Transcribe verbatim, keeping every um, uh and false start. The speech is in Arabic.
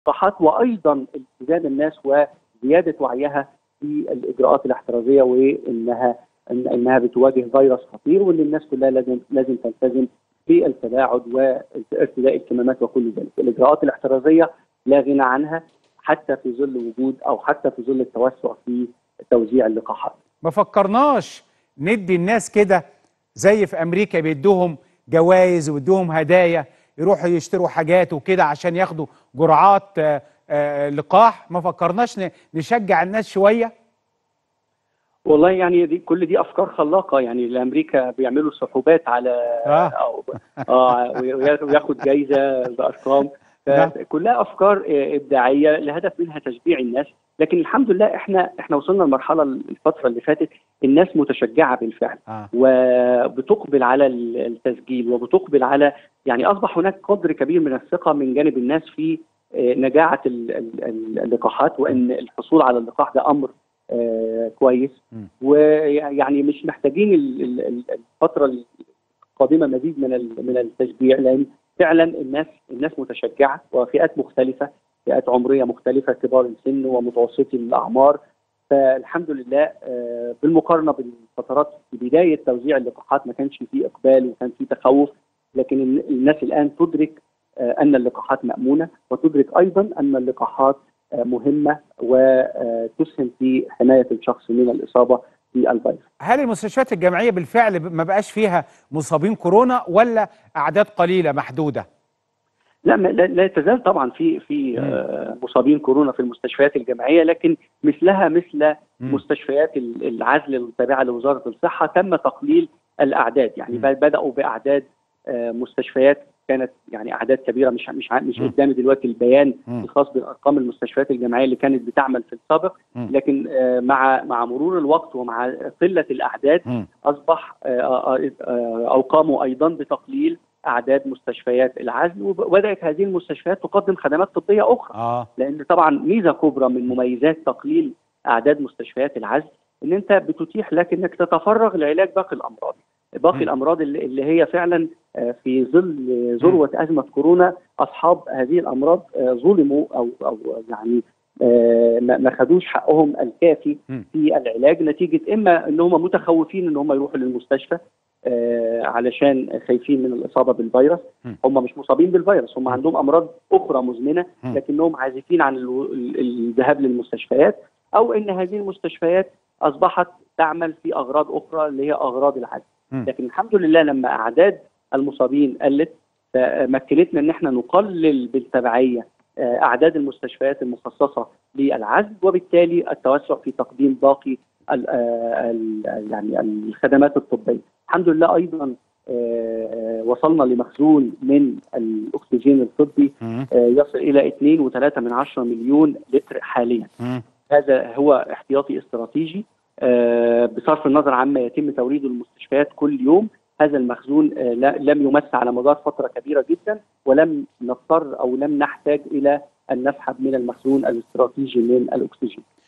اللقاحات، وايضا التزام الناس وزياده وعيها في الاجراءات الاحترازيه، وانها انها بتواجه فيروس خطير، وان الناس كلها لازم لازم تلتزم في التباعد وارتداء الكمامات وكل ذلك. الاجراءات الاحترازيه لا غنى عنها حتى في ظل وجود او حتى في ظل التوسع في توزيع اللقاحات. ما فكرناش ندي الناس كده زي في امريكا بيدوهم جوائز ويدوهم هدايا يروحوا يشتروا حاجات وكده عشان ياخدوا جرعات آآ آآ لقاح؟ ما فكرناش نشجع الناس شويه؟ والله يعني دي كل دي افكار خلاقه، يعني الامريكا بيعملوا سحوبات على اه اه وياخد جايزه بارقام، فكلها افكار ابداعيه لهدف منها تشجيع الناس. لكن الحمد لله احنا احنا وصلنا لمرحله الفتره اللي فاتت الناس متشجعه بالفعل آه. وبتقبل على التسجيل، وبتقبل على يعني اصبح هناك قدر كبير من الثقه من جانب الناس في نجاعه اللقاحات، وان الحصول على اللقاح ده امر آه كويس. ويعني مش محتاجين الفتره القادمه مزيد من من التشجيع، لان فعلا الناس الناس متشجعه، وفئات مختلفه، فئات عمريه مختلفه، كبار السن ومتوسطي الاعمار. فالحمد لله آه بالمقارنه بالفترات في بدايه توزيع اللقاحات ما كانش فيه اقبال وكان فيه تخوف، لكن الناس الان تدرك آه ان اللقاحات مامونه، وتدرك ايضا ان اللقاحات مهمة وتسهم في حماية الشخص من الإصابة بالفيروس. هل المستشفيات الجامعية بالفعل ما بقاش فيها مصابين كورونا ولا أعداد قليلة محدودة؟ لا لا تزال طبعا في في مصابين كورونا في المستشفيات الجامعية، لكن مثلها مثل مم. مستشفيات العزل التابعة لوزارة الصحة تم تقليل الأعداد، يعني مم. بدأوا بأعداد مستشفيات كانت يعني اعداد كبيره، مش مش مش قدامي دلوقتي البيان م. الخاص بارقام المستشفيات الجامعيه اللي كانت بتعمل في السابق، م. لكن آه مع مع مرور الوقت ومع قله الاعداد م. اصبح آه آه اوقاموا ايضا بتقليل اعداد مستشفيات العزل، وبدات هذه المستشفيات تقدم خدمات طبيه اخرى. آه. لان طبعا ميزه كبرى من مميزات تقليل اعداد مستشفيات العزل ان انت بتتيح لك انك تتفرغ لعلاج باقي الامراض. باقي م. الامراض اللي هي فعلا في ظل ذروه ازمه كورونا اصحاب هذه الامراض ظلموا او او يعني ما خدوش حقهم الكافي في العلاج، نتيجه اما ان هم متخوفين ان هم يروحوا للمستشفى علشان خايفين من الاصابه بالفيروس. هم مش مصابين بالفيروس، هم عندهم امراض اخرى مزمنه لكنهم عازفين عن الذهاب للمستشفيات، او ان هذه المستشفيات اصبحت تعمل في اغراض اخرى اللي هي اغراض العزل. لكن الحمد لله لما اعداد المصابين قلت مكنتنا ان احنا نقلل بالتبعيه اعداد المستشفيات المخصصه للعزل، وبالتالي التوسع في تقديم باقي ال ال يعني الخدمات الطبيه. الحمد لله ايضا وصلنا لمخزون من الاكسجين الطبي يصل الى اثنين فاصلة ثلاثة من عشرة مليون لتر حاليا. هذا هو احتياطي استراتيجي بصرف النظر عما يتم توريده للمستشفيات كل يوم. هذا المخزون لم يمس على مدار فترة كبيرة جدا، ولم نضطر أو لم نحتاج إلى أن نسحب من المخزون الاستراتيجي من الأكسجين.